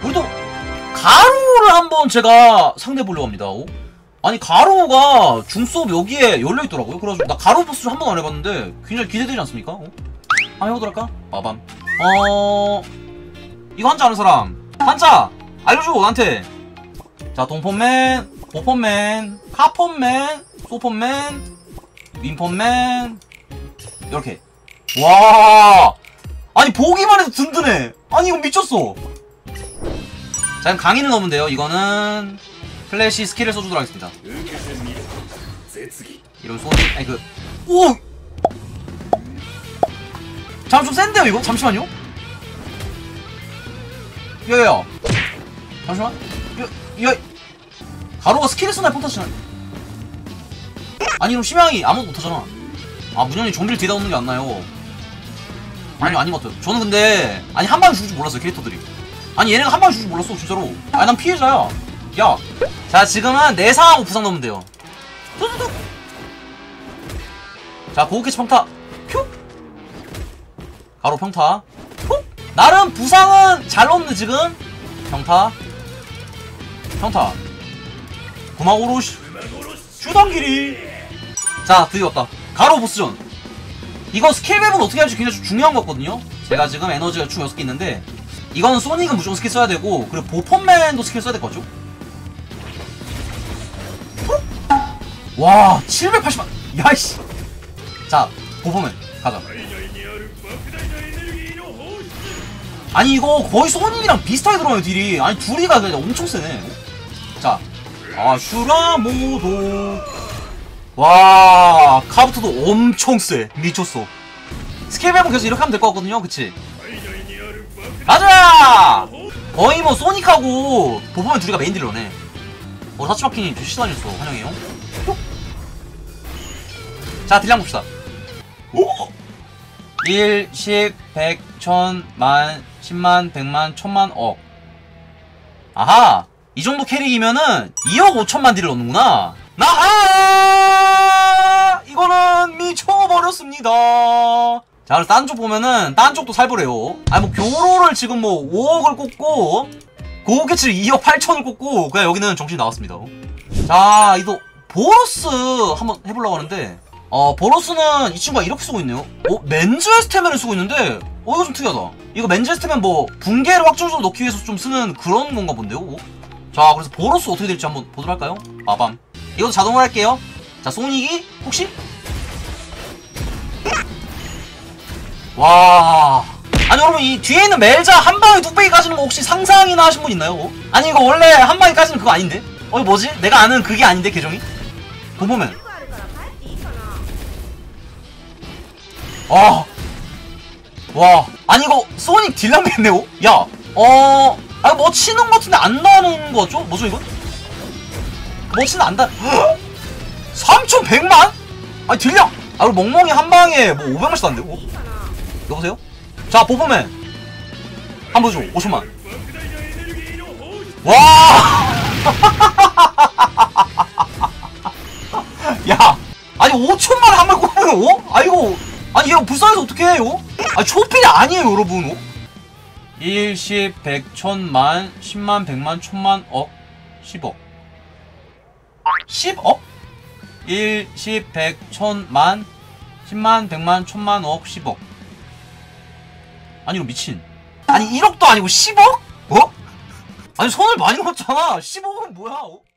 우리 또 가로를 한번 제가 상대해 보려고 합니다. 아니 가로가 중수업 여기에 열려있더라고요. 그래가지고 나 가로 보스 한 번 안 해봤는데 굉장히 기대되지 않습니까? 한번 해보도록 할까? 빠밤. 이거 한자 아는 사람 한자 알려줘 나한테. 자, 동폰맨, 보폰맨, 카폰맨, 소폰맨, 윈폰맨 이렇게. 와, 아니 보기만 해도 든든해. 아니 이거 미쳤어. 자, 그럼 강의는 넣으면 돼요. 이거는 플래시 스킬을 써주도록 하겠습니다. 이런 소니, 아니 그, 오! 잠깐 좀 센데요 이거? 잠시만요. 야야야, 잠시만. 야, 가로가 스킬을 쓰나요? 폰타치나요? 아니 그럼 심양이 아무것도 못하잖아. 아, 문현이 좀비를 뒤에다 놓는 게 안 나요. 아니 아닌 것 같아요. 저는 근데 아니 한 방에 죽을 줄 몰랐어요 캐릭터들이. 아니 얘네가 한 방에 죽을 줄 몰랐어 진짜로. 아니 난 피해자야. 야, 자 지금은 내상하고 부상 넣으면 돼요. 뚜두둑. 자, 고우캐치 평타. 퓨. 가로 평타. 퓨. 나름 부상은 잘 넣는데 지금. 평타. 평타. 구마고로시 주당길이. 자, 드디어 왔다. 가로 보스전. 이거 스킬맵은 어떻게 할지 굉장히 중요한 거 같거든요. 제가 지금 에너지가 총 6개 있는데 이거는 소닉은 무조건 스킬 써야 되고, 그리고 보폰맨도 스킬 써야 될 거죠. 와, 780만. 야이씨. 자, 보폰맨 가자. 아니 이거 거의 소닉이랑 비슷하게 들어가요 딜이. 아니 둘이가 그냥 엄청 세네. 자, 슈라모도. 와, 카부토도 엄청 세. 미쳤어. 스킬맵은 계속 이렇게 하면 될 것 같거든요. 그치? 가자! 거의 뭐 소닉하고 보보면 둘이가 메인 딜러네. 사치마키님 저 시다녔어. 환영해요. 자, 딜량 봅시다. 오! 1, 10, 100, 1000, 만, 10만, 100만, 1000만, 억. 아하! 이 정도 캐릭이면은 2억 5천만 딜을 넣는구나. 나하! 이거는 미쳐버렸습니다. 자, 그래서 딴 쪽 보면은 딴 쪽도 살벌해요. 아니 뭐 교로를 지금 뭐 5억을 꽂고 고우캐치를 2억 8천을 꽂고 그냥 여기는 정신이 나왔습니다. 자, 이도 보로스 한번 해보려고 하는데 보로스는 이 친구가 이렇게 쓰고 있네요. 맨즈의 스태미나를 쓰고 있는데 이거 좀 특이하다. 이거 맨즈의 스태미나 뭐 붕괴를 확정적으로 넣기 위해서 좀 쓰는 그런 건가 본데요. 자, 그래서 보로스 어떻게 될지 한번 보도록 할까요? 빠밤. 이것도 자동으로 할게요. 자, 소닉이 혹시? 와, 아니 여러분 이 뒤에 있는 멜자 한 방에 뚝배기 까지는 거 혹시 상상이나 하신 분 있나요? 아니 이거 원래 한 방에 까지는 그거 아닌데? 이거 뭐지? 내가 아는 그게 아닌데 계정이? 보면 와, 아니 이거 소닉 딜량겠네요? 야, 아니 뭐 치는 거 같은데 안 나는 거죠? 뭐죠 이건? 뭐 치는 안 다. 3100만? 아니 딜량! 아, 그리고 멍멍이 한 방에 뭐 500만씩 나는데? 여보세요? 자, 보보맨 한번 줘. 5천만. 와! 야, 아니 5천만 한 번 꼽으면 아이고, 아니 얘가 불쌍해서 어떡해 아니 초필이 아니에요 여러분. 1, 10, 100, 1000만, 10만, 100만, 1000만, 억, 10억. 10억? 1, 10, 100, 1000만, 10만, 100만, 1000만, 억, 10억. 아니 이거 미친. 아니 1억도 아니고 10억? 아니 손을 많이 넣었잖아. 10억은 뭐야?